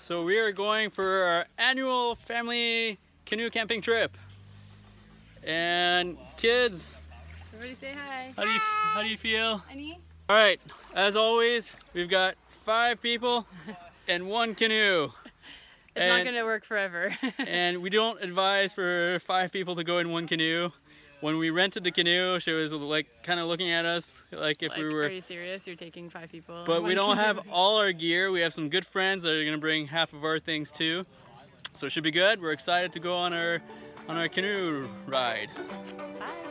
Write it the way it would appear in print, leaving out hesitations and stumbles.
So we are going for our annual family canoe camping trip. And kids, everybody say hi. How do you feel? Annie? All right, as always, we've got 5 people and 1 canoe. It's not gonna work forever. And we don't advise for 5 people to go in 1 canoe. When we rented the canoe, she was like kind of looking at us like if we were... Are you serious? You're taking 5 people? But we don't have all our gear. We have some good friends that are gonna bring half of our things too. So it should be good. We're excited to go on our canoe ride. Bye.